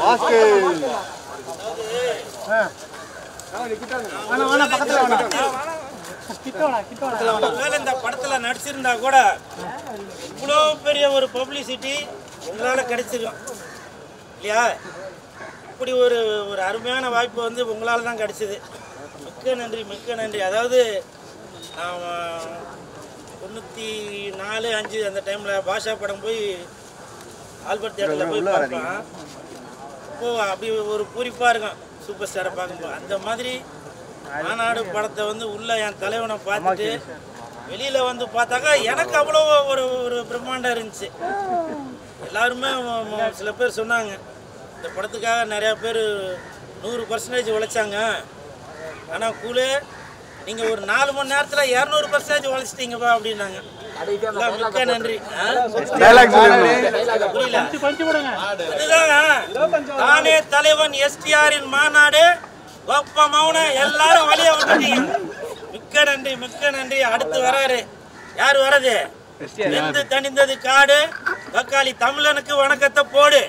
இந்த படத்துல நடிச்சிருந்தா கூட இவ்வளோ பெரிய ஒரு பப்ளிசிட்டி உங்களால கிடைச்சிருக்கும் இல்லையா? இப்படி ஒரு ஒரு அருமையான வாய்ப்பு வந்து உங்களால தான் கிடைச்சிது. மிக்க நன்றி, மிக்க நன்றி. அதாவது நான் 94, 5 அந்த டைமில் பாஷா படம் போய் ஆல்பர்ட் தியேட்டரில் போய் பார்ப்பேன். அப்போது அப்படி ஒரு பூரிப்பாக இருக்கும் சூப்பர் ஸ்டாரை பார்க்கும்போது. அந்த மாதிரி மாநாடு படத்தை வந்து உள்ள என் தலைவனை பார்த்துட்டு வெளியில் வந்து பார்த்தாக்கா எனக்கு அவ்வளோ ஒரு ஒரு பிரம்மாண்டம் இருந்துச்சு. எல்லாருமே சில பேர் சொன்னாங்க இந்த படத்துக்காக நிறையா பேர் 100% உழைச்சாங்க, ஆனால் கூலே நீங்கள் ஒரு 4 மணி நேரத்தில் 200% உழைச்சிட்டீங்கப்பா அப்படின்னாங்க. மிக்க நன்றி. புரியல? அதுதான் தானே தலைவன் எஸ்டிஆரின் மாநாடு கோப்ப மௌன எல்லாரும் வழிய விட்டுட்டீங்க. மிக்க நன்றி, மிக்க நன்றி. அடுத்து வராரு. யார் வர்றது? வெந்து தணிந்தது காடு தக்காளி தமிழனுக்கு வணக்கத்தை போடு.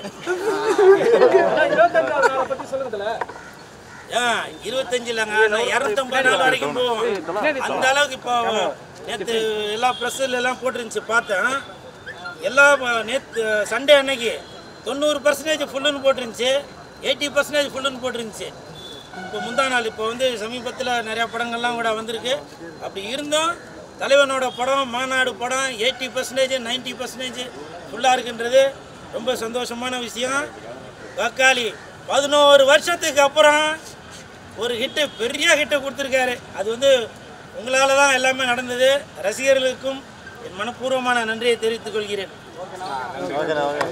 25 இல்லைங்க, 250 நாள் வரைக்கும் போவோம். அந்த அளவுக்கு இப்போ நேற்று எல்லா ப்ரெஸ்ஸில் எல்லாம் போட்டுருந்துச்சு பார்த்தேன். எல்லாம் நேற்று சண்டே அன்னைக்கு 90% ஃபுல்லுன்னு போட்டுருந்துச்சு, 80% ஃபுல்லுன்னு போட்டுருந்துச்சு. இப்போ முந்தா நாள் இப்போ வந்து சமீபத்தில் நிறையா படங்கள்லாம் கூட வந்திருக்கு. அப்படி இருந்தும் தலைவனோட படம் மாநாடு படம் 80%, 90% ஃபுல்லாக இருக்குன்றது ரொம்ப சந்தோஷமான விஷயம். தக்காளி 11 வருஷத்துக்கு அப்புறம் ஒரு ஹிட்டு, பெரிய ஹிட்டை கொடுத்துருக்காரு. அது வந்து உங்களால் தான் எல்லாமே நடந்தது. ரசிகர்களுக்கும் என் மனப்பூர்வமான நன்றியை தெரிவித்துக் கொள்கிறேன்.